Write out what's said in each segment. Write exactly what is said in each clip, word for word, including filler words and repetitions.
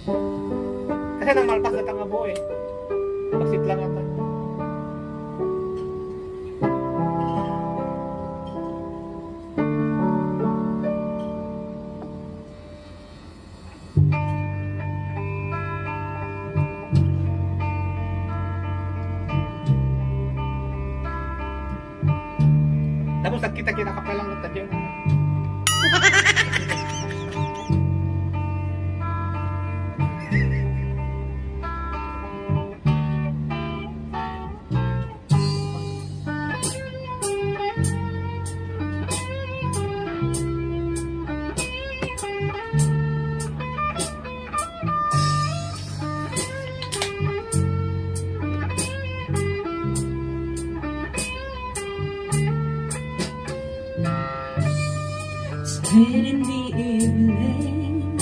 Kasi nang malpas na tanga bo eh. Baksit lang ata. Tapos nagkita-kita ka pa lang ito dyan. Late in the evening,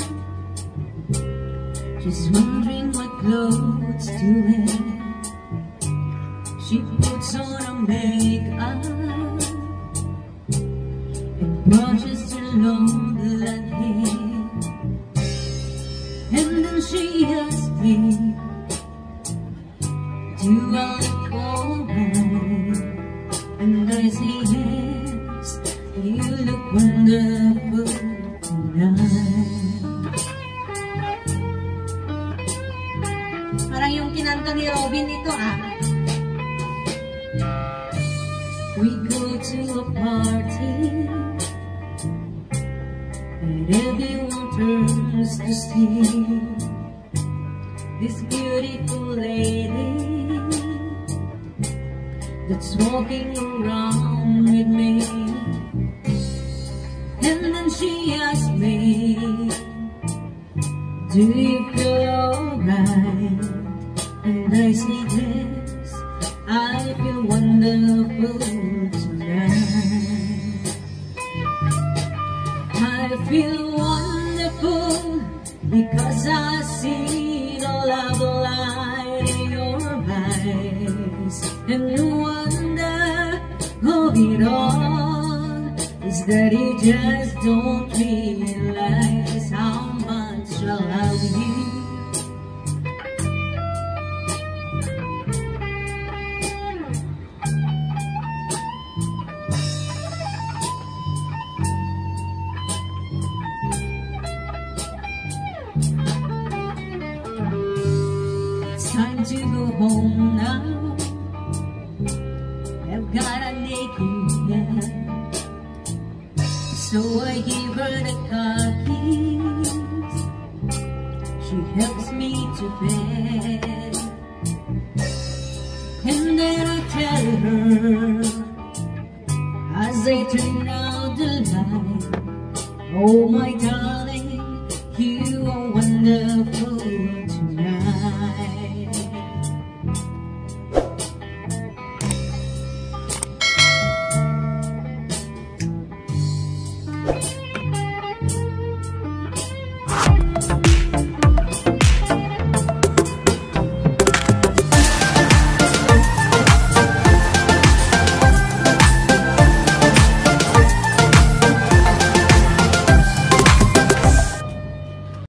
she's wondering what clothes to wear. She puts on her makeup and brushes her long black hair, and then she asks me, do I look alright? And I say yes, you look wonderful tonight. Parang yung kinanta ni Robin ito ah. We go to a party and everyone turns to see this beautiful lady that's walking around with me. And then she asked me, do you feel alright? And I said yes, I feel wonderful tonight. I feel wonderful because I see the love light in your eyes. And the wonder of it all is that you just don't realize how much I love you. It's time to go home now. I've got a aching head, so I give her the car keys. She helps me to bed, and then I tell